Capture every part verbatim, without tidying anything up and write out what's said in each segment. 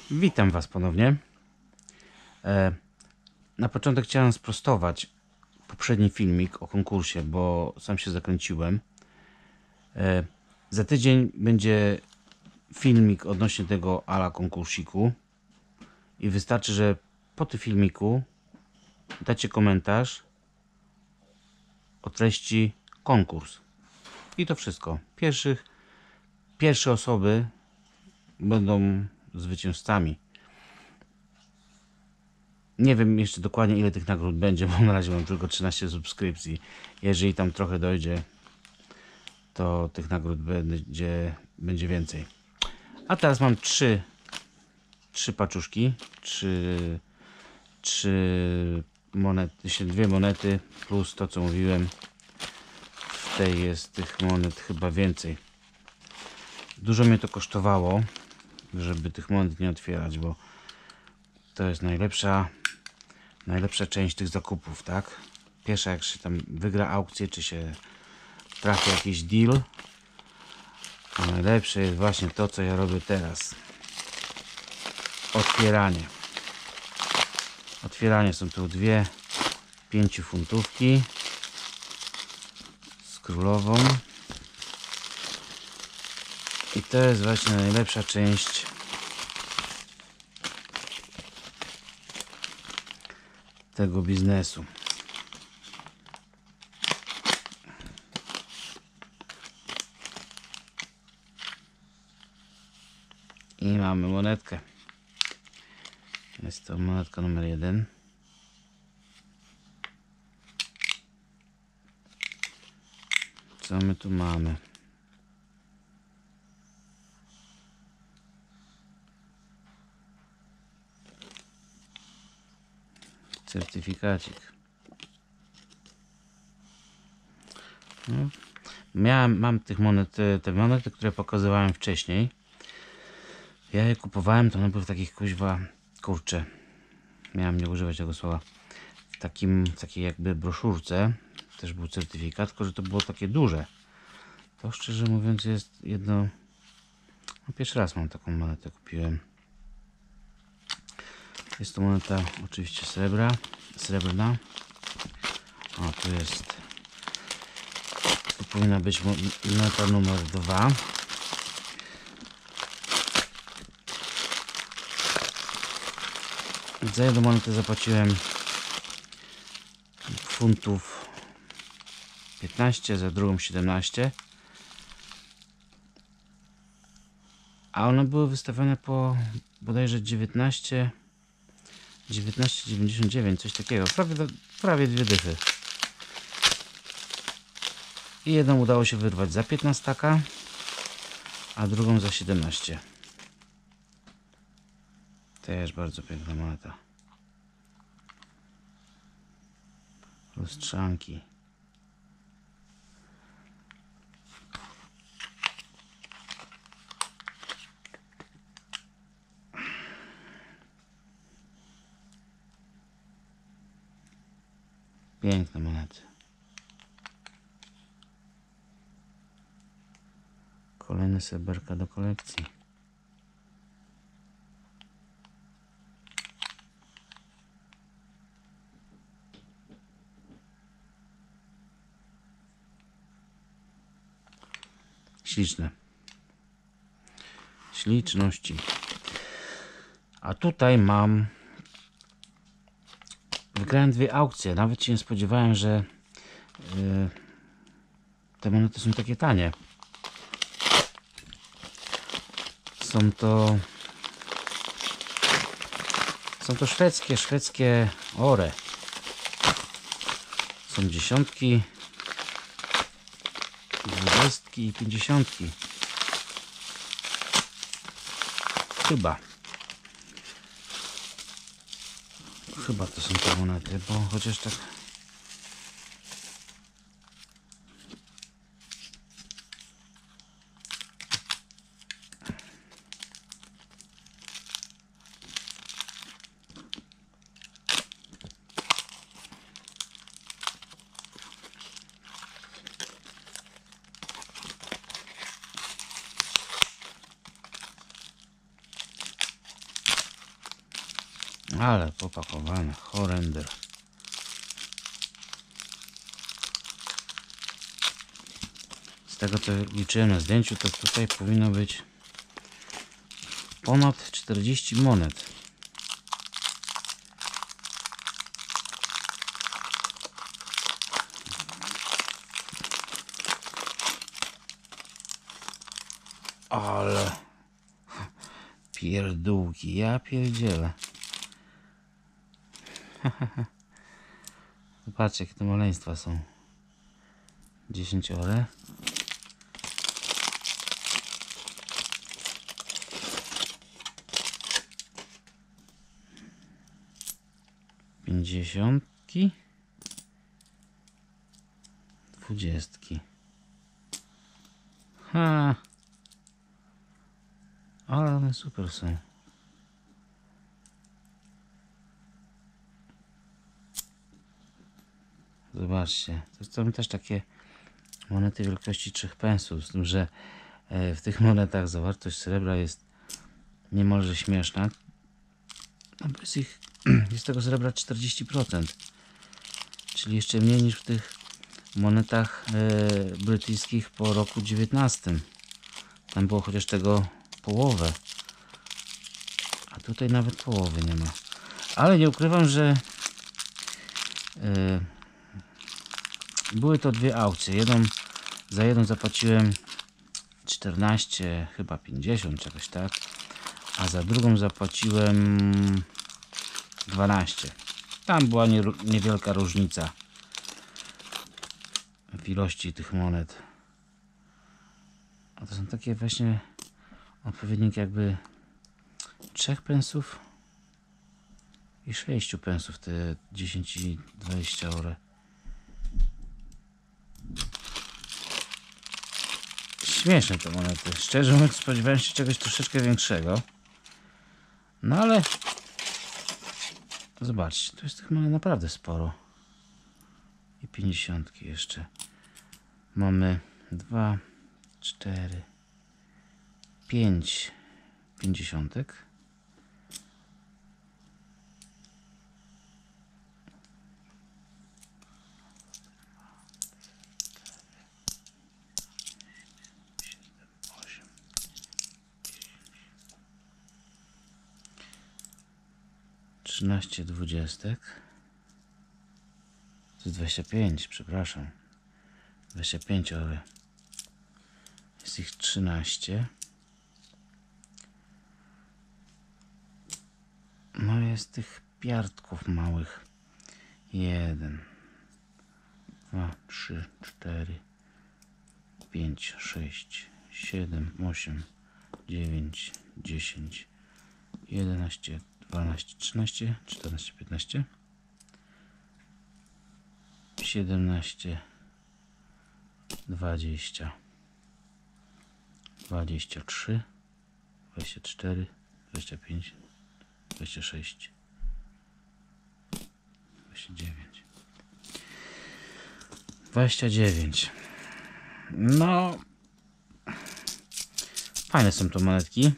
Witam Was ponownie. E, na początek chciałem sprostować poprzedni filmik o konkursie, bo sam się zakręciłem. E, za tydzień będzie filmik odnośnie tego ala konkursiku i wystarczy, że po tym filmiku dacie komentarz o treści konkurs. I to wszystko. Pierwszych, pierwsze osoby będą zwycięzcami. Nie wiem jeszcze dokładnie, ile tych nagród będzie, bo na razie mam tylko trzynaście subskrypcji. Jeżeli tam trochę dojdzie, to tych nagród będzie, będzie więcej. A teraz mam trzy, trzy paczuszki, trzy, trzy monety, się dwie monety plus to, co mówiłem. W tej jest tych monet chyba więcej. Dużo mnie to kosztowało, żeby tych monet nie otwierać, bo to jest najlepsza najlepsza część tych zakupów, tak? Pierwsza, jak się tam wygra aukcję, czy się trafi jakiś deal, to najlepsze jest właśnie to, co ja robię teraz. Otwieranie. Otwieranie są tu dwie pięciofuntówki z królową. I to jest właśnie najlepsza część tego biznesu. I mamy monetkę. Jest to monetka numer jeden. Co my tu mamy? Certyfikacik. No. Miałem, mam tych monet, te monety, które pokazywałem wcześniej. Ja je kupowałem, to one były w takich kuźwa, kurcze. Miałem nie używać tego słowa. W takim, w takiej jakby broszurce też był certyfikat, tylko że to było takie duże. To szczerze mówiąc jest jedno. No, pierwszy raz mam taką monetę, kupiłem. Jest to moneta oczywiście srebra, srebrna. O, tu jest. Tu powinna być moneta numer dwa. Za jedną monetę zapłaciłem funtów piętnaście, za drugą siedemnaście. A one były wystawione po bodajże dziewiętnaście dziewiętnaście dziewięćdziesiąt dziewięć, coś takiego. Prawie, prawie dwie dychy. I jedną udało się wyrwać za piętnaście, a drugą za siedemnaście. Też bardzo piękna moneta. Lustrzanki. Piękne monety. Kolejne sreberka do kolekcji. Śliczne. Śliczności. A tutaj mam. Wygrałem dwie aukcje. Nawet się nie spodziewałem, że yy, te monety są takie tanie. Są to są to szwedzkie, szwedzkie ore. Są dziesiątki, dwudziestki i pięćdziesiątki. Chyba. Chyba to są te monety, bo chociaż tak. Ale popakowane, horrender. Z tego co liczyłem na zdjęciu, to tutaj powinno być ponad czterdzieści monet. Ale pierdółki, ja pierdzielę. Zobaczcie, jakie to maleństwa są. Dziesięciore. Pięćdziesiątki. Dwudziestki. Ha. Ale one super są. Zobaczcie, to są też takie monety wielkości trzech pensów, z tym, że w tych monetach zawartość srebra jest niemalże śmieszna. No bo jest ich, jest tego srebra czterdzieści procent, czyli jeszcze mniej niż w tych monetach e, brytyjskich po roku dziewiętnastym. Tam było chociaż tego połowę, a tutaj nawet połowy nie ma. Ale nie ukrywam, że e, były to dwie aukcje. Jedną, za jedną zapłaciłem czternaście, chyba pięćdziesiąt, czegoś tak, a za drugą zapłaciłem dwanaście. Tam była nie, niewielka różnica w ilości tych monet. A to są takie właśnie odpowiedniki jakby trzech pensów i sześciu pensów, te dziesięć i dwadzieścia ore. Śmieszne te monety. Szczerze mówiąc, spodziewałem się czegoś troszeczkę większego. No ale zobaczcie, tu jest tych monet naprawdę sporo. I pięćdziesiątki jeszcze. Mamy dwa, cztery, pięć pięćdziesiątek. trzynaście dwudziestek. To jest dwadzieścia pięć, przepraszam. dwadzieścia pięć ore. Jest ich trzynaście. No jest tych piartków małych. jeden, dwa, trzy, cztery, pięć, sześć, siedem, osiem, dziewięć, dziesięć, jedenaście, dwanaście, trzynaście, czternaście, piętnaście, siedemnaście, dwadzieścia, dwadzieścia trzy, dwadzieścia cztery, dwadzieścia pięć, dwadzieścia sześć, dwadzieścia dziewięć, dwadzieścia dziewięć. No, fajne są to monetki.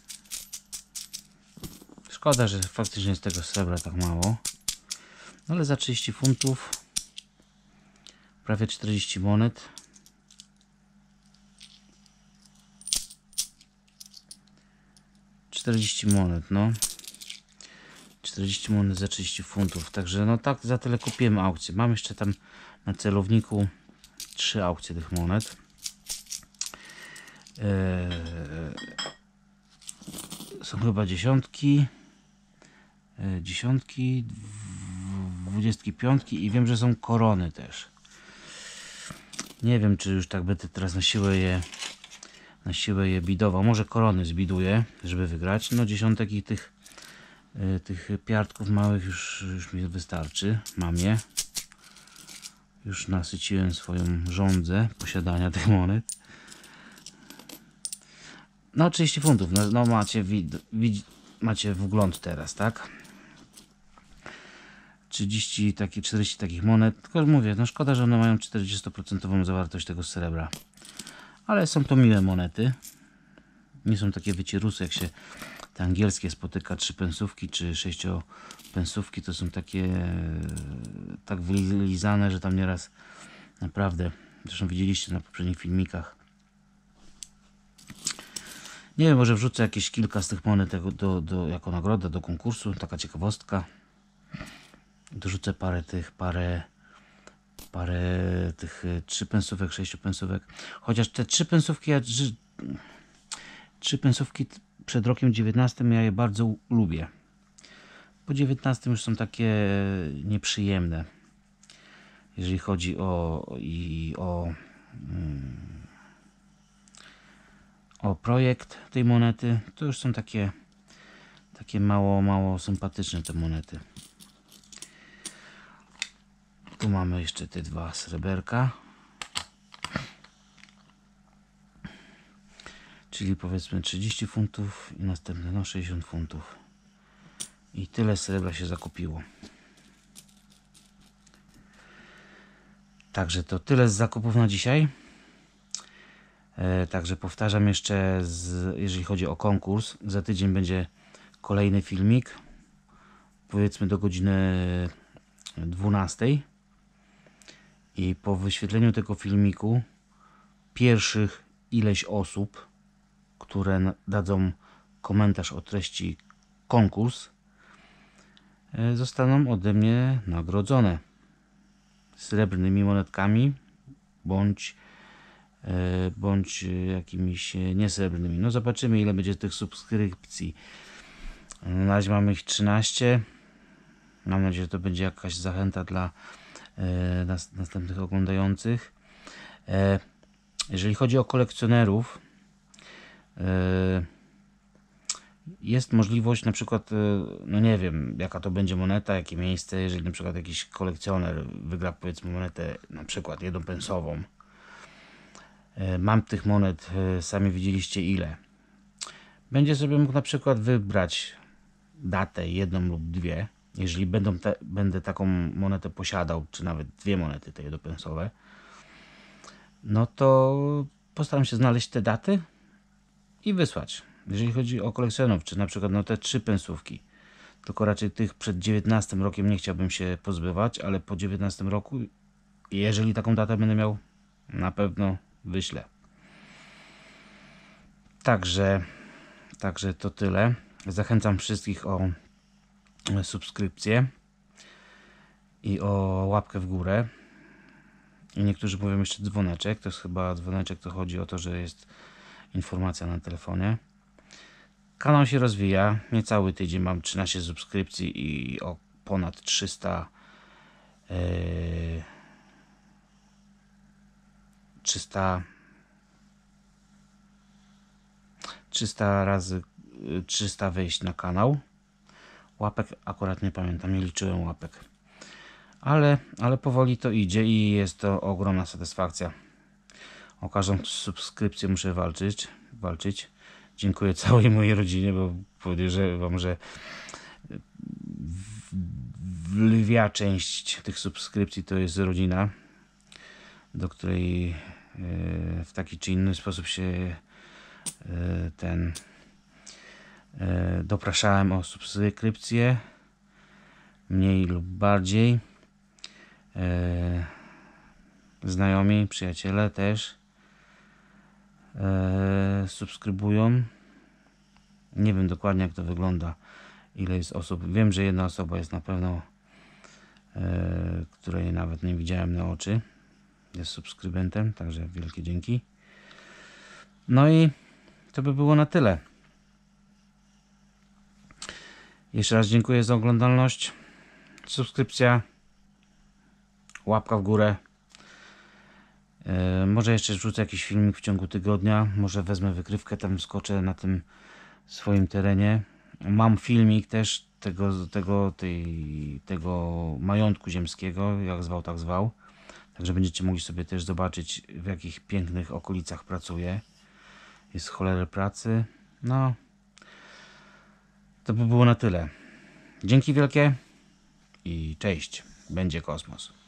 Szkoda, że faktycznie jest tego srebra tak mało. No ale za trzydzieści funtów prawie czterdzieści monet. czterdzieści monet, no. czterdzieści monet za trzydzieści funtów. Także no tak, za tyle kupiłem aukcję. Mam jeszcze tam na celowniku trzy aukcje tych monet. Eee, są chyba dziesiątki. Eee, dziesiątki, dwudziestki piątki i wiem, że są korony też. Nie wiem, czy już tak będę teraz na siłę je na siłę je bidował. Może korony zbiduję, żeby wygrać. No dziesiątek i tych y, tych piartków małych już, już mi wystarczy. Mam je. Już nasyciłem swoją żądzę posiadania tych monet. No trzydzieści funtów. No, no macie wid, wid, macie wgląd teraz, tak? trzydzieści, takie, czterdzieści takich monet. Tylko mówię, no szkoda, że one mają czterdzieści procent zawartość tego srebra. Ale są to miłe monety. Nie są takie wycierusy, jak się te angielskie spotyka, trzy pensówki czy sześciopensówki, to są takie tak wylizane, że tam nieraz naprawdę, zresztą widzieliście na poprzednich filmikach. Nie wiem, może wrzucę jakieś kilka z tych monet do, do, do, jako nagrodę do konkursu, taka ciekawostka. Dorzucę parę tych, parę parę tych trzy pensówek, sześciu pensówek. Chociaż te trzy pensówki, ja, trzy pensówki przed rokiem dziewiętnastym ja je bardzo lubię. Po dziewiętnastym już są takie nieprzyjemne. Jeżeli chodzi o i o o projekt tej monety, to już są takie takie mało, mało sympatyczne te monety. Tu mamy jeszcze te dwa sreberka, czyli powiedzmy trzydzieści funtów i następne no sześćdziesiąt funtów. I tyle srebra się zakupiło. Także to tyle z zakupów na dzisiaj. E, także powtarzam jeszcze, z, jeżeli chodzi o konkurs, za tydzień będzie kolejny filmik, powiedzmy do godziny dwunastej. I po wyświetleniu tego filmiku pierwszych ileś osób, które dadzą komentarz o treści konkurs, zostaną ode mnie nagrodzone srebrnymi monetkami bądź bądź jakimiś niesrebrnymi. No zobaczymy, ile będzie tych subskrypcji. Na razie mamy ich trzynaście. Mam nadzieję, że to będzie jakaś zachęta dla e, nas, następnych oglądających. E, jeżeli chodzi o kolekcjonerów, e, jest możliwość na przykład, e, no nie wiem, jaka to będzie moneta, jakie miejsce, jeżeli na przykład jakiś kolekcjoner wygra powiedzmy monetę na przykład jednopensową. E, mam tych monet, e, sami widzieliście ile. Będzie sobie mógł na przykład wybrać datę jedną lub dwie. Jeżeli będą te, będę taką monetę posiadał, czy nawet dwie monety te jednopensowe, no to postaram się znaleźć te daty i wysłać. Jeżeli chodzi o kolekcjonerów, czy na przykład no te trzy pensówki, tylko raczej tych przed dziewiętnastym rokiem nie chciałbym się pozbywać, ale po dziewiętnastym roku, jeżeli taką datę będę miał, na pewno wyślę. Także, także to tyle. Zachęcam wszystkich o subskrypcję i o łapkę w górę. I niektórzy mówią jeszcze dzwoneczek. To jest chyba dzwoneczek, to chodzi o to, że jest informacja na telefonie. Kanał się rozwija. Niecały tydzień mam trzynaście subskrypcji i o ponad trzysta yy, trzysta trzysta razy trzysta wejść na kanał. Łapek akurat nie pamiętam, nie liczyłem łapek. Ale, ale powoli to idzie i jest to ogromna satysfakcja. O każdą subskrypcję muszę walczyć. walczyć. Dziękuję całej mojej rodzinie, bo podejrzewam, że lwia część tych subskrypcji to jest rodzina, do której w taki czy inny sposób się ten dopraszałem o subskrypcję, mniej lub bardziej. Znajomi, przyjaciele też subskrybują. Nie wiem dokładnie, jak to wygląda, ile jest osób. Wiem, że jedna osoba jest na pewno, której nawet nie widziałem na oczy, jest subskrybentem, także wielkie dzięki. No i to by było na tyle. Jeszcze raz dziękuję za oglądalność. Subskrypcja, łapka w górę. Yy, może jeszcze wrzucę jakiś filmik w ciągu tygodnia. Może wezmę wykrywkę, tam skoczę na tym swoim terenie. Mam filmik też tego, tego, tej, tego majątku ziemskiego, jak zwał, tak zwał. Także będziecie mogli sobie też zobaczyć, w jakich pięknych okolicach pracuję. Jest cholery pracy. No, to by było na tyle. Dzięki wielkie i cześć. Będzie kosmos.